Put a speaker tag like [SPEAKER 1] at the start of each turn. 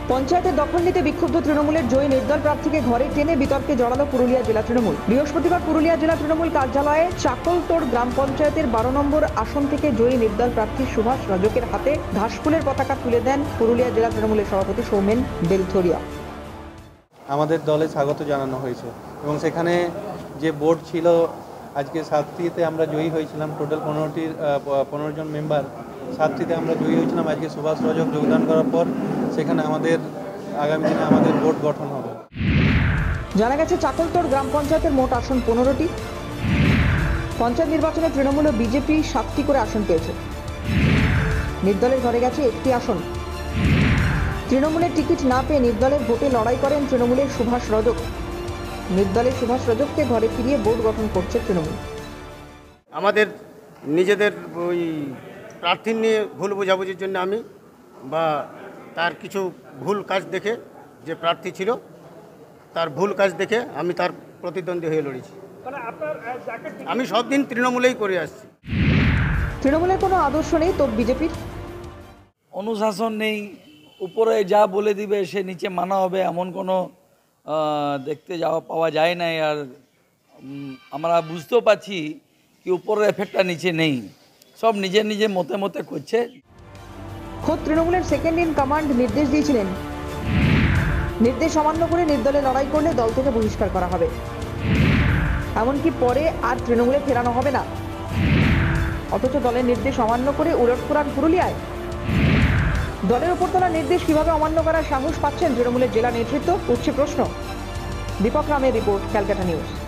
[SPEAKER 1] পঞ্চায়েতের দখল নিতে বিক্ষুব্ধ তৃণমূলের জয়ী নির্দল প্রার্থীকে ঘরে টেনে বিতর্কে জড়ালো পুরুলিয়া জেলা তৃণমূল। বৃহস্পতিবার পুরুলিয়া জেলা তৃণমূল কার্যালয়ে চাকলতোড় গ্রাম পঞ্চায়েতের 12 নম্বর আসন থেকে জয়ী নির্দল প্রার্থী সুভাষ রজকের হাতে ঘাসফুলের পতাকা তুলে দেন পুরুলিয়া জেলা তৃণমূলের সভাপতি সৌমেন বেলথরিয়া।
[SPEAKER 2] আমাদের দলে স্বাগত জানানো হয়েছে এবং সেখানে যে বোর্ড ছিল আজকে 7টিতে আমরা জয়ী হয়েছিলাম। টোটাল 15 জন মেম্বার, 7টিতে আমরা জয়ী হয়েছিলাম। আজকে সুভাষ রজক যোগদান করার পর সেখানে আমাদের আগামী দিনে আমাদের বোর্ড গঠন হবে।
[SPEAKER 1] জানা গেছে চাকলতোড় গ্রাম পঞ্চায়েতের মোট আসন 15টি। পঞ্চায়েত নির্বাচনে তৃণমূল ও বিজেপি 7টি করে আসন পেয়েছে। নির্দলের ঘরে গেছে একটি আসন। তৃণমূলের টিকিট না পেয়ে নির্দলের ভোটে লড়াই করেন তৃণমূলের সুভাষ রজক। নির্দলের সুভাষ রজককে ঘরে ফিরিয়ে বোর্ড গঠন করছে তৃণমূল।
[SPEAKER 3] আমাদের নিজেদের ওই প্রার্থী নিয়ে ভুল বোঝাবুঝির জন্য আমি বা তার কিছু ভুল কাজ দেখে, যে প্রার্থী ছিল তার ভুল কাজ দেখে আমি তার প্রতিদ্বন্দ্বী হয়ে লড়েছি। আমি সব দিন তৃণমূলেই করে আসছি।
[SPEAKER 1] তৃণমূলের কোনো আদর্শ নেই তো বিজেপির
[SPEAKER 4] অনুশাসন নেই, উপরে যা বলে দিবে সে নিচে মানা হবে, এমন কোনো দেখতে পাওয়া যায় না। আর আমরা বুঝতেও পারছি কি উপরের এফেক্টটা নিচে নেই, সব নিজের নিজের মতে মতে করছে।
[SPEAKER 1] খোদ তৃণমূলের সেকেন্ড ইন কমান্ড নির্দেশ দিয়েছিলেন, নির্দেশ অমান্য করে নির্দলে লড়াই করলে দল থেকে বহিষ্কার করা হবে, এমনকি পরে আর তৃণমূলে ফেরানো হবে না। অথচ দলের নির্দেশ অমান্য করে উলটপুরান পুরুলিয়ায়। দলের উপর তোলা নির্দেশ কিভাবে অমান্য করার সাহস পাচ্ছেন তৃণমূলের জেলা নেতৃত্ব, উঠছে প্রশ্ন। দীপক রামের রিপোর্ট, ক্যালকাটা নিউজ।